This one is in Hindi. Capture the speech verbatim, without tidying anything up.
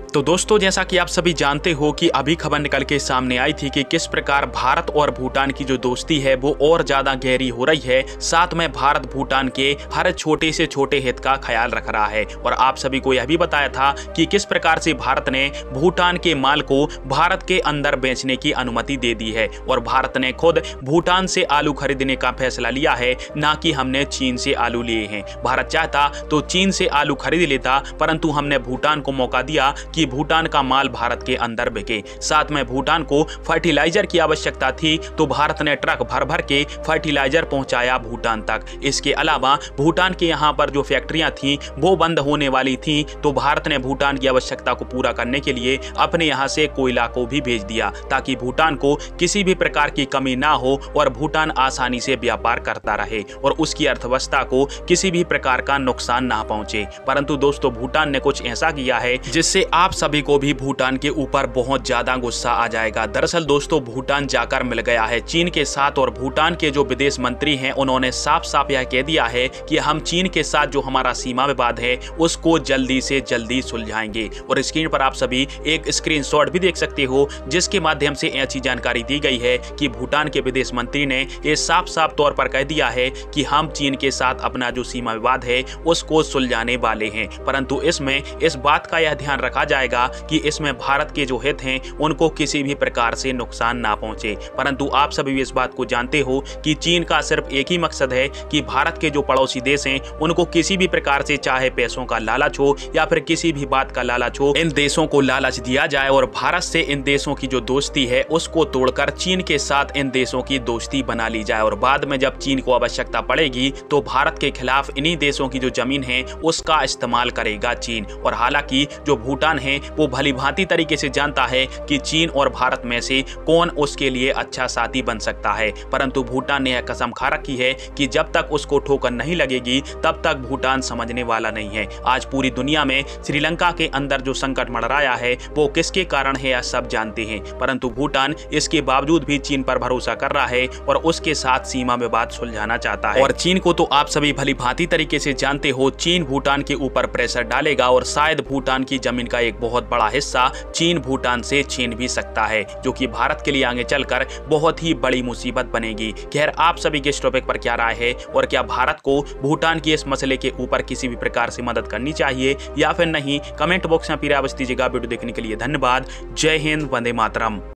तो दोस्तों, जैसा कि आप सभी जानते हो कि अभी खबर निकल के सामने आई थी कि किस प्रकार भारत और भूटान की जो दोस्ती है वो और ज्यादा गहरी हो रही है। साथ में भारत भूटान के हर छोटे से छोटे हित का ख्याल रख रहा है। और आप सभी को यह भी बताया था कि किस प्रकार से भारत ने भूटान के माल को भारत के अंदर बेचने की अनुमति दे दी है और भारत ने खुद भूटान से आलू खरीदने का फैसला लिया है, ना कि हमने चीन से आलू लिए हैं। भारत चाहता तो चीन से आलू खरीद लेता, परंतु हमने भूटान को मौका दिया कि भूटान का माल भारत के अंदर बिके। साथ में भूटान को फर्टिलाइजर की आवश्यकता थी तो भारत ने ट्रक भर भर के फर्टिलाइजर पहुंचाया भूटान तक। इसके अलावा भूटान के यहाँ पर जो फैक्ट्रियां थी वो बंद होने वाली थी, तो भारत ने भूटान की आवश्यकता को पूरा करने के लिए अपने यहाँ से कोयला को भी भेज दिया, ताकि भूटान को किसी भी प्रकार की कमी ना हो और भूटान आसानी से व्यापार करता रहे और उसकी अर्थव्यवस्था को किसी भी प्रकार का नुकसान ना पहुंचे। परंतु दोस्तों, भूटान ने कुछ ऐसा किया है जिससे आप सभी को भी भूटान के ऊपर बहुत ज्यादा गुस्सा आ जाएगा। दरअसल दोस्तों, भूटान जाकर मिल गया है चीन के साथ और भूटान के जो विदेश मंत्री हैं उन्होंने साफ साफ यह कह दिया है कि हम चीन के साथ जो हमारा सीमा विवाद है उसको जल्दी से जल्दी सुलझाएंगे। और स्क्रीन पर आप सभी एक स्क्रीनशॉट भी देख सकते हो जिसके माध्यम से ऐसी जानकारी दी गई है कि भूटान के विदेश मंत्री ने यह साफ साफ तौर पर कह दिया है कि हम चीन के साथ अपना जो सीमा विवाद है उसको सुलझाने वाले हैं। परंतु इसमें इस बात का यह ध्यान रखा जाएगा कि इसमें भारत के जो हित हैं उनको किसी भी प्रकार से नुकसान ना पहुंचे। परंतु आप सभी भी इस बात को जानते हो कि चीन का सिर्फ एक ही मकसद है कि भारत के जो पड़ोसी देश हैं उनको किसी भी प्रकार से, चाहे पैसों का लालच हो या फिर किसी भी बात का लालच हो, इन देशों को लालच दिया जाए और भारत से इन देशों की जो दोस्ती है उसको तोड़कर चीन के साथ इन देशों की दोस्ती बना ली जाए। और बाद में जब चीन को आवश्यकता पड़ेगी तो भारत के खिलाफ इन्हीं देशों की जो जमीन है उसका इस्तेमाल करेगा चीन। और हालांकि जो भूटान है वो भली भांति तरीके से जानता है कि चीन और भारत में से कौन उसके लिए अच्छा साथी बन सकता है, परंतु भूटान ने यह कसम खा रखी है कि जब तक उसको ठोकर नहीं लगेगी तब तक भूटान समझने वाला नहीं है। आज पूरी दुनिया में श्रीलंका के अंदर जो संकट मंडराया है वो किसके कारण है यह सब जानते हैं, परंतु भूटान इसके बावजूद भी चीन पर भरोसा कर रहा है और उसके साथ सीमा विवाद सुलझाना चाहता है। और चीन को तो आप सभी भली भांति तरीके से जानते हो, चीन भूटान के ऊपर प्रेशर डालेगा और शायद भूटान की जमीन का एक बहुत बड़ा हिस्सा चीन भूटान से छीन भी सकता है, जो कि भारत के लिए आगे चलकर बहुत ही बड़ी मुसीबत बनेगी। खैर, आप सभी के इस टॉपिक पर क्या राय है और क्या भारत को भूटान की इस मसले के ऊपर किसी भी प्रकार से मदद करनी चाहिए या फिर नहीं? कमेंट बॉक्स में अपनी राय दीजिएगा। वीडियो देखने के लिए धन्यवाद। जय हिंद, वंदे मातरम।